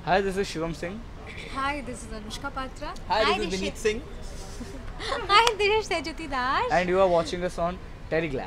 Hi, this is Shivam Singh. Hi, this is Anushka Patra. Hi, this is Vineet Singh. Hi, this is Tejuti Das. And you are watching us on Telegram.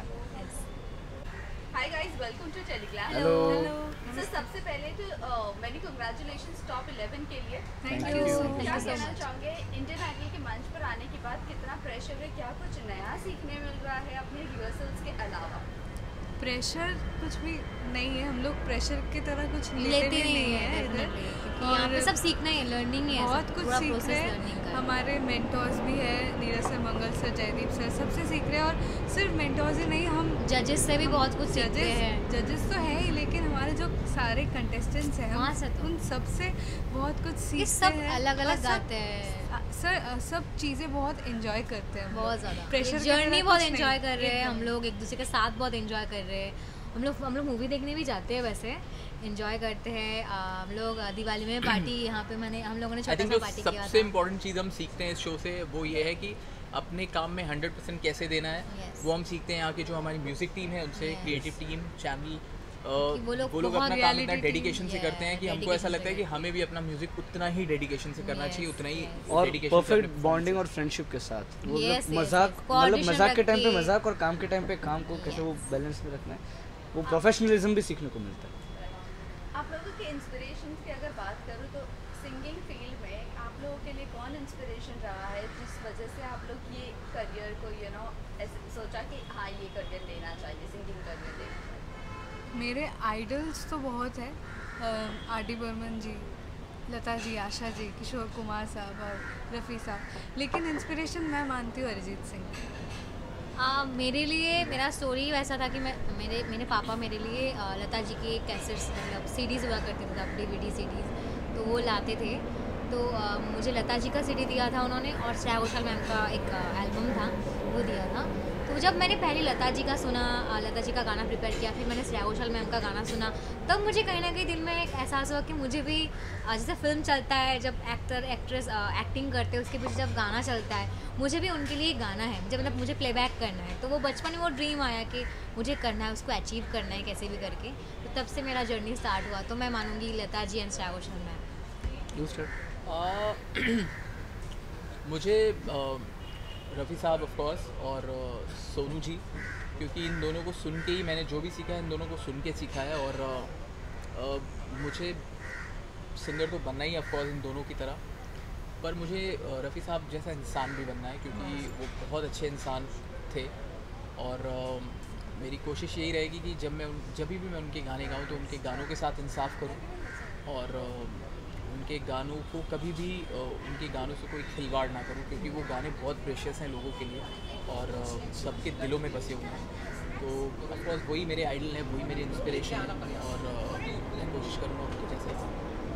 Hi guys, welcome to Telegram. Hello. So सबसे पहले तो many congratulations top 11 के लिए. Thank Thank you. you. Thank क्या you so कहना much. चाहोगे Indian idol के मंच पर आने के बाद कितना प्रेशर है, क्या कुछ नया सीखने मिल रहा है अपने रिहर्सल्स के अलावा? प्रेशर कुछ भी नहीं है, हम लोग प्रेशर की तरह कुछ लेते भी नहीं है है इधर। definitely, यहाँ पे सब सीखना ही है, लर्निंग ही है, बहुत सब कुछ पूरा सीख process रहे learning का हैं। है। हमारे मेंटोर्स भी है, Neeraj sir, Mangal sir, Jaydeep sir, सबसे सीख रहे हैं। और सिर्फ मेंटोर्स ही नहीं, हम जजेस से भी बहुत कुछ सीखते हैं। जजेस तो है ही, लेकिन हमारे जो सारे कंटेस्टेंट्स हैं वहाँ से तो। उन सबसे बहुत कुछ ये सीखते सब हैं। अलग और अलग सब- गाते हैं, सर सब चीज़ें बहुत एंजॉय करते हैं हम बहुत लोग। ज़्यादा प्रेशर जर्नी बहुत एंजॉय कर रहे हैं हम लोग, एक दूसरे के साथ बहुत एंजॉय कर रहे हैं। हम लोग मूवी देखने भी जाते हैं, वैसे एंजॉय करते हैं। हम लोग दिवाली में पार्टी यहाँ पे हम लोगों ने आई छोटा थिंक सा जो पार्टी किया सबसे था। इम्पोर्टेंट चीज़ हम सीखते हैं इस शो से वो ये है कि अपने काम में 100% कैसे देना है। Yes. वो हम सीखते हैं यहाँ की जो हमारी म्यूजिक टीम है उनसे, Yes. क्रिएटिव टीम, चैनल, वो लोग वो लोग बहुत अपना काम reality इतना team, डेडिकेशन से करते हैं कि हमको ऐसा dedication लगता है से कि हमें भी अपना म्यूजिक उतना ही डेडिकेशन से करना Yes, चाहिए, उतना ही yes. और dedication से परफेक्ट अपने बॉन्डिंग और फ्रेंडशिप के साथ वो Yes, yes, मजाक yes. मतलब Coordination मजाक के टाइम पे रख के- मजाक और काम के टाइम पे काम को कैसे वो बैलेंस में रखना है, वो प्रोफेशनलिज्म भी सीखने को मिलता है। आप लोगों के इंस्पिरेशन की अगर बात करूँ तो सिंगिंग फील्ड में आप लोगों के लिए कौन इंस्पिरेशन रहा है जिस वजह से आप लोग ये करियर को ऐसे सोचा कि हाँ ये करियर लेना चाहिए, सिंगिंग करियर लेना चाहिए? मेरे आइडल्स तो बहुत है, आर.डी. बर्मन जी, लता जी, आशा जी, किशोर कुमार साहब और रफ़ी साहब, लेकिन इंस्पिरेशन मैं मानती हूँ अरिजीत सिंह। मेरे लिए मेरा स्टोरी वैसा था कि मेरे पापा मेरे लिए लता जी की कैसेट्स मतलब सीडीज़ हुआ करती थी तब, डीवीडी सीडीज़, तो वो लाते थे। तो मुझे लता जी का सीडी दिया था उन्होंने, और श्रेया घोषाल मैम का एक एल्बम था वो दिया था। तो जब मैंने पहले लता जी का सुना, लता जी का गाना प्रिपेयर किया, फिर मैंने श्रेया घोषाल मैम का गाना सुना, तब मुझे कहीं ना कहीं दिल में एक एहसास हुआ कि मुझे भी जैसे फिल्म चलता है, जब एक्टर एक्ट्रेस एक्टिंग करते हैं उसके पीछे जब गाना चलता है, मुझे भी उनके लिए गाना है, मतलब मुझे प्लेबैक करना है। तो वो बचपन में वो ड्रीम आया कि मुझे करना है, उसको अचीव करना है कैसे भी करके। तो तब से मेरा जर्नी स्टार्ट हुआ। तो मैं मानूंगी लता जी एंड श्रेया घोषाल मैम। दूसरा मुझे रफ़ी साहब ऑफ कोर्स और सोनू जी, क्योंकि इन दोनों को सुन के ही मैंने जो भी सीखा है इन दोनों को सुन के सीखा है। और मुझे सिंगर तो बनना ही ऑफ कोर्स इन दोनों की तरह, पर मुझे रफ़ी साहब जैसा इंसान भी बनना है, क्योंकि वो बहुत अच्छे इंसान थे। और मेरी कोशिश यही रहेगी कि जब भी मैं उनके गाने गाऊँ तो उनके गानों के साथ इंसाफ करूँ, और उनके गानों को कभी भी उनके गानों से कोई खिलवाड़ ना करूं, क्योंकि वो गाने बहुत प्रेशियस हैं लोगों के लिए और सबके दिलों में बसे हुए हैं। तो ऑफकोर्स वही मेरे आइडल हैं, वही मेरे इंस्पिरेशन हैं, और मैं कोशिश करूँगा उनके जैसे।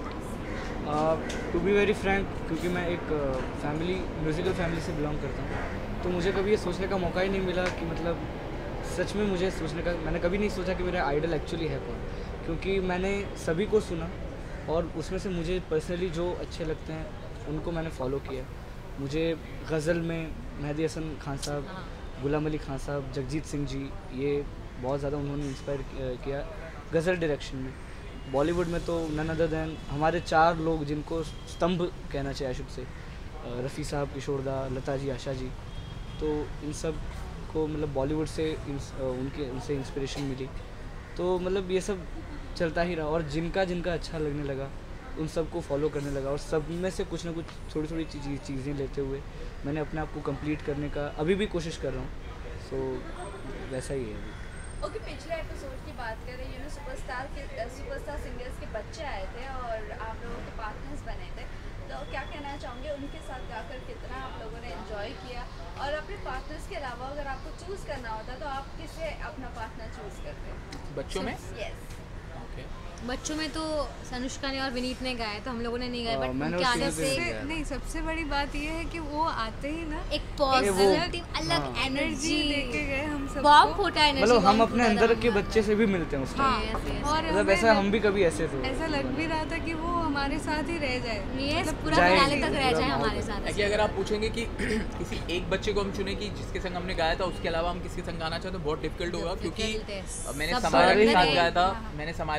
टू बी वेरी फ्रैंक, क्योंकि मैं एक म्यूज़िकल फैमिली से बिलोंग करता हूँ, तो मुझे कभी ये सोचने का मौका ही नहीं मिला कि मतलब सच में मुझे सोचने का, मैंने कभी नहीं सोचा कि मेरा आइडल एक्चुअली है कौन, क्योंकि मैंने सभी को सुना और उसमें से मुझे पर्सनली जो अच्छे लगते हैं उनको मैंने फॉलो किया। मुझे गज़ल में मेहदी हसन खान साहब, गुलाम अली खान साहब, जगजीत सिंह जी, ये बहुत ज़्यादा उन्होंने इंस्पायर किया गज़ल डायरेक्शन में। बॉलीवुड में तो नन अदर दैन हमारे 4 लोग जिनको स्तंभ कहना चाहिए शुभ से, रफ़ी साहब, किशोर दा, लता जी, आशा जी, तो इन सब को मतलब बॉलीवुड से उनसे इंस्पिरेशन मिली। तो मतलब ये सब चलता ही रहा, और जिनका अच्छा लगने लगा उन सबको फॉलो करने लगा, और सब में से कुछ ना कुछ थोड़ी थोड़ी चीज़ें लेते हुए मैंने अपने आप को कंप्लीट करने का अभी भी कोशिश कर रहा हूँ। सो वैसा ही है अभी। ओके, पिछले एपिसोड की बात करें, सुपरस्टार सिंगर्स के बच्चे आए थे और आप लोगों के पार्टनर्स बने थे, तो क्या कहना चाहोगे उनके साथ गाकर कितना आप लोगों ने एंजॉय किया? और अपने पार्टनर्स के अलावा अगर आपको चूज़ करना होता तो आप किसे अपना पार्टनर चूज़ करते? बच्चों में यस, बच्चों में तो अनुष्का ने और विनीत ने गाया, तो हम लोगों ने नहीं गाया, बट मैंने उनके उस आने सीरीज से में गाया। नहीं, सबसे बड़ी बात ये है कि वो आते ही ना एक पॉजिटिव अलग एनर्जी एनर्जी देके गए हम सब बॉम्ब फूटा एनर्जी, मतलब हम अपने अंदर के बच्चे से भी मिलते हैं उस टाइम। हाँ, और मतलब हमें ऐसा हम भी कभी ऐसे थे। ऐसा लग भी रहा था कि वो हमारे साथ ही रह जाए, ये पूरा जाएगी, फिनाले तक रह पूरा जाए माहौल हमारे तक। साथ। एक्चुअली अगर आप पूछेंगे कि किसी एक बच्चे को हम चुने कि जिसके संग हमने गाया था, उसके अलावा हम किसके संग गाना चाहते तो बहुत डिफिकल्ट होगा, क्योंकि Difficult है। मैंने सब समारिया के सारे साथ ही- गाया था, मैंने समारिया के साथ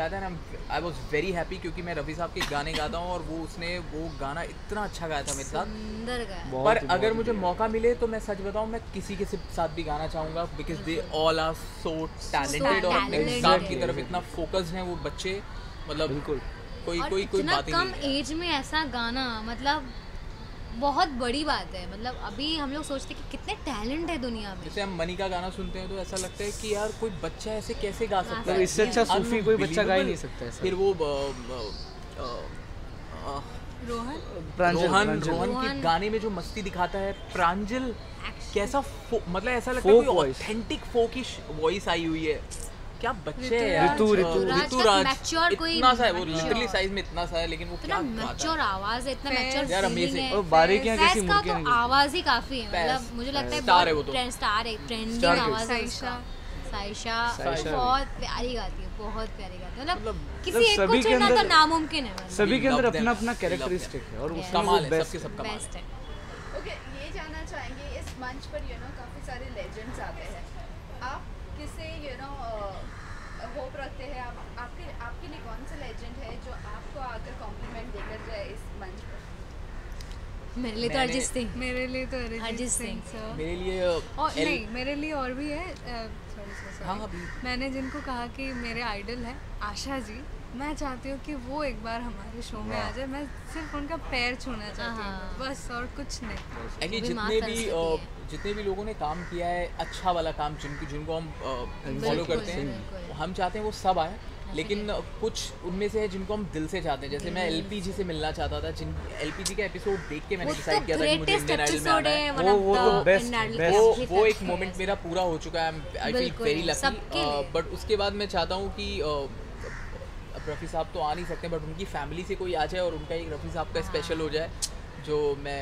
आया था and I was very happy क्योंकि मैं रफ़ी साहब के गाने गाता हूँ और उसने वो गाना इतना अच्छा गाया था मेरे साथ। सुंदर गाया। पर अगर मुझे मौका मिले तो मैं सच बताऊँ, मैं किसी के साथ भी गाना चाहूँगा because they all are so talented और अपने talented. काम की तरफ इतना फोकस्ड हैं वो बच्चे, मतलब बिल्कुल कोई और कोई कोई इतना बात ही कम नहीं है। एज में ऐसा गाना, मतलब बहुत बड़ी बात है। मतलब अभी हम लोग सोचते हैं कि कितने टैलेंट है दुनिया में। जैसे हम मनी का गाना सुनते हैं तो ऐसा लगता है कि यार कोई बच्चा ऐसे कैसे गा सकता मतलब है, इससे अच्छा सूफी कोई बच्चा गा ही नहीं Unbelievable. सकता ऐसा। फिर वो रोहन प्रांजल रोहन रोहन। के गाने में जो मस्ती दिखाता है, प्रांजल Action. कैसा मतलब ऐसा लगता है Folk कोई voice. ऑथेंटिक फोकिश वॉइस आई हुई है। क्या बच्चे हैं ऋतु- ऋतु- ऋतुराज का mature कोई इतना सा है, वो mature. लिटरली साइज में इतना सा है लेकिन वो इतना क्या गाता मैच्योर है। आवाज है, इतना Faiz. मैच्योर यार, फीलिंग amazing. है। और बारीकियां फैज़ कैसी का मुड़कियां तो नहीं आवाज ही काफी है, फैज़. मतलब मुझे लगता है Star है वो तो। स्टार है, ट्रेंडिंग Star आवाज है साइशा। उसका। साइशा साइशा बहुत प्यारी गाती है, बहुत प्यारी गाती है। मतलब मतलब किसी एक को सभी के चुनना तो अंदर- नामुमकिन है। मतलब सभी के We अंदर love them. अपना अपना We love कैरेक्टरिस्टिक them. है और Yeah. उसमें वो कमाल है, बेस्ट सबके सब कमाल बेस्ट है। है। ओके, ये जानना चाहेंगे इस मंच पर काफ़ी सारे लेजेंड्स आते हैं, आप किसे होप रखते हैं, आपके लिए कौन सा लेजेंड है जो आपको आकर कॉम्प्लीमेंट देकर जाए इस मंच पर? मेरे लिए तो मैंने- अरिजीत सिंह। मेरे लिए तो अरिजीत अरिजीत सिंह। सिंह सर। मेरे लिए और नहीं, मेरे लिए और भी है। हाँ, हाँ, भी। मैंने जिनको कहा कि मेरे आइडल है आशा जी, मैं चाहती हूँ कि वो एक बार हमारे शो में आ जाए। मैं सिर्फ उनका पैर छूना चाहती हाँ। हूँ, बस और कुछ नहीं। एक्चुअली वो भी माँ जितने भी लोगों ने काम किया है अच्छा वाला काम, जिनको हम फॉलो बिल्कुल, करते हैं, बिल्कुल। हम चाहते हैं वो सब आए, लेकिन कुछ उनमें से है जिनको हम दिल से चाहते हैं। जैसे मैं एलपीजी से मिलना चाहता था, एलपीजी का एपिसोड देख के मैंने वो डिसाइड तो किया था कि मुझे ग्रेटेस्ट इंडियन आइडल में एपिसोड आना है, है। वन ऑफ वो तो the best, Indian idol best. वो एक मोमेंट मेरा पूरा हो चुका है, आई फील बिल्कुल, वेरी सबके लिए। लकी। बट उसके बाद मैं चाहता हूँ कि रफ़ी साहब तो आ नहीं सकते, बट उनकी फैमिली से कोई आ जाए और उनका एक रफ़ी साहब का स्पेशल हो जाए, जो मैं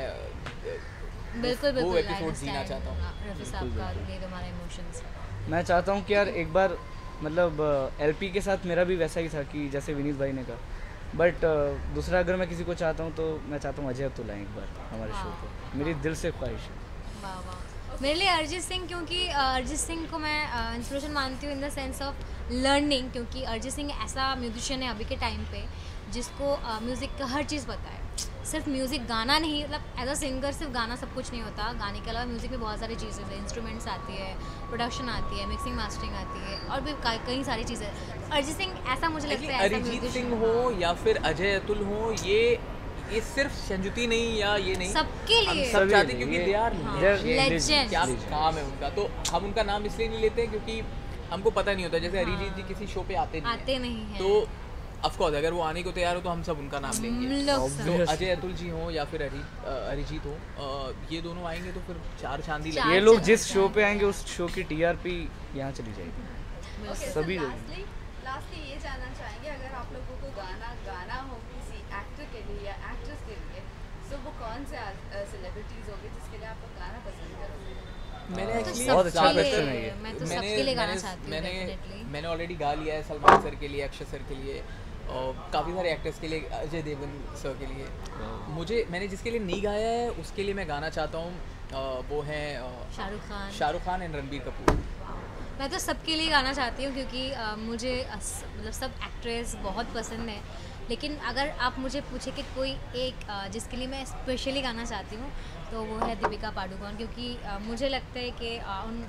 बिल्कुल वो बिल्कुल एपिसोड जीना चाहता हूँ। रफ़ी साहब का ये हमारे इमोशंस। मैं चाहता हूँ कि यार एक बार मतलब एलपी के साथ मेरा भी वैसा ही था कि जैसे विनीत भाई ने कहा, बट दूसरा अगर मैं किसी को चाहता हूँ तो मैं चाहता हूँ अजय अतुल लाएं एक बार हमारे शो पे, मेरी दिल से ख्वाहिश है। वाह वाह। मेरे लिए अरिजीत सिंह, क्योंकि अरिजीत सिंह को मैं इंस्पिरेशन मानती हूँ in the sense of learning, क्योंकि अरिजीत सिंह ऐसा म्यूजिशियन है अभी के टाइम पे जिसको म्यूज़िक का हर चीज़ पता है। सिर्फ म्यूज़िक गाना नहीं, मतलब एज अ सिंगर सिर्फ गाना सब कुछ नहीं होता। गाने के अलावा म्यूज़िक में बहुत सारी चीज़ें हैं, इंस्ट्रूमेंट्स आती है, प्रोडक्शन आती है, मिक्सिंग मास्टरिंग आती है और भी कई सारी चीज़ें। अरिजीत सिंह ऐसा मुझे लगता है, ऐसा अरिजीत musician- सिंह हो या फिर अजय अतुल हो, ये सिर्फ संजुति नहीं या ये नहीं, सबके हम लिए सब सभी चाहते हैं लिए, क्योंकि ये- दे आर हाँ, legend. क्या legends। काम है उनका, तो हम उनका नाम इसलिए नहीं लेते हैं क्योंकि हमको पता नहीं होता। जैसे अरिजीत जी किसी शो पे आते नहीं हैं, हैं तो ऑफ कोर्स अगर वो आने को तैयार हो तो हम सब उनका नाम लेंगे। हम लोग सब। तो अजय अतुल जी हो या फिर अरिजीत हो, ये दोनों आएंगे तो फिर चार चांदी चार- लगेगी। ये लोग चलो, जिस शो चार। पे आएंगे उस शो की टीआरपी यहाँ चली जाएगी। ओके, सभी सर, लोग। लास्टली ये जानना चाहेंगे, अगर आप लोगों को गाना हो किसी एक्टर के लिए या एक्ट्रेस के लिए, तो वो कौन से सेलिब्रिटीज होगी जिसके लिए आप लोग गाना पसंद करोगे? मैंने तो actually बहुत अच्छा सबके question लिए- है ये। मैं तो सबके लिए गाना चाहती हूँ मैंने definitely। मैंने ऑलरेडी गा लिया है सलमान सर के लिए, अक्षय सर के लिए, और काफ़ी सारे एक्टर्स के लिए, अजय देवगन सर के लिए। मैंने जिसके लिए नहीं गाया है उसके लिए मैं गाना चाहता हूँ, वो है शाहरुख खान एंड रणबीर कपूर। मैं तो सबके लिए गाना चाहती हूँ क्योंकि मुझे मतलब सब एक्ट्रेस बहुत पसंद है, लेकिन अगर आप मुझे पूछे कि कोई एक जिसके लिए मैं स्पेशली गाना चाहती हूँ तो वो है दीपिका पादुकोण, क्योंकि मुझे लगता है कि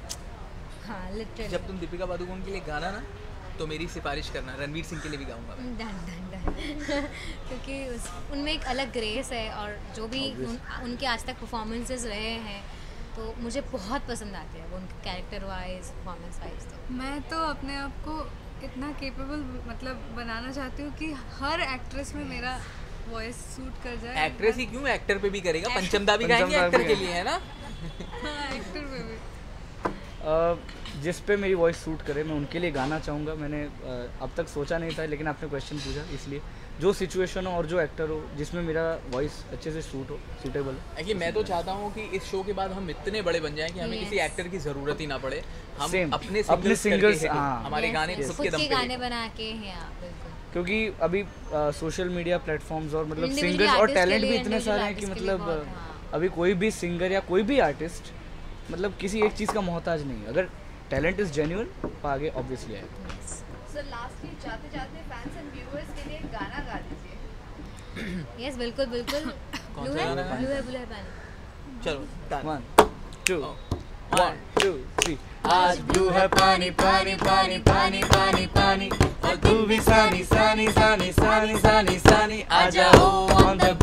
हाँ लिटरली जब तुम दीपिका पादुकोण के लिए गाना ना तो मेरी सिफारिश करना, रणवीर सिंह के लिए भी गाऊंगा मैं। डन डन डन क्योंकि उनमें एक अलग ग्रेस है और जो भी उनके आज तक परफॉर्मेंसेस रहे हैं तो मुझे बहुत पसंद आते हैं वो, उनके कैरेक्टर वाइज, परफॉर्मेंस वाइज। तो मैं तो अपने आप को इतना केपेबल मतलब बनाना चाहती हूँ कि हर एक्ट्रेस में मेरा वॉइस सूट कर जाए। एक्ट्रेस ही क्यों, एक्टर पे भी करेगा, पंचमदा भी गाएंगे पंचमदा एक्टर भी के लिए, है ना? हाँ, एक्टर पे भी। जिस पे मेरी वॉइस सूट करे मैं उनके लिए गाना चाहूँगा। मैंने अब तक सोचा नहीं था, लेकिन आपने क्वेश्चन पूछा इसलिए जो सिचुएशन हो और जो एक्टर हो जिसमें मेरा वॉइस अच्छे से सूटेबल हो। एक्चुअली मैं तो चाहता हूँ कि इस शो के बाद हम इतने बड़े बन जाएं कि हमें किसी एक्टर की ज़रूरत ही ना पड़े, हम Same. अपने अपने सिंगल्स singles, हाँ। हमारे गाने Yes, खुद खुद के दम के पे गाने लिखें। बना के हैं आप, बिल्कुल। क्योंकि अभी सोशल मीडिया प्लेटफॉर्म्स और मतलब Individual सिंगर्स और artist के टैलेंट भी लिए, इतने individual सारे हैं कि artist के लिए मतलब बहुत, हाँ। अभी कोई भी सिंगर या कोई भी आर्टिस्ट मतलब किसी एक चीज़ का मोहताज नहीं है। अगर टैलेंट इज़ जेन्युइन तो आगे ऑब्वियसली आएगा। सो लास्टली जाते जाते फैंस एंड व्यूअर्स के लिए एक गाना गा दीजिए। यस बिल्कुल बिल्कुल। कौन ब्लू सा है गाना है? ब्लू है ब्लू है पानी। चलो done. 1 2 1 2 3 आज ब्लू है पानी पानी पानी पानी पानी पानी और तू भी सानी सानी सानी सानी सानी सानी आ जाओ ऑन द